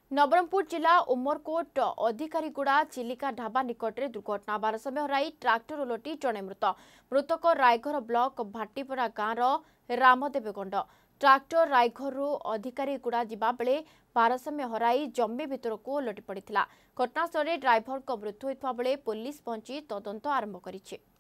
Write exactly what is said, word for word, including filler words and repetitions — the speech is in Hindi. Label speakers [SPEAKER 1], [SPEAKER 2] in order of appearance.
[SPEAKER 1] नवरंगपुर जिला उमरकोट अधिकारीगुड़ा चिलिका ढाबा निकट में दुर्घटना बार समय हराई ट्राक्टर उलटी जड़े मृत मृतक रायघर ब्लॉक भाटीपरा गाँवर रामदेव गंड ट्राक्टर रायघर अधिकारीगुड़ा जिबा बेले भारसाम्य हराई जमी भितर को उलटी पड़ा घटनास्थल ड्राइभर मृत्यु होता बेले पुलिस पहुंची तदंत आरंभ करिछि।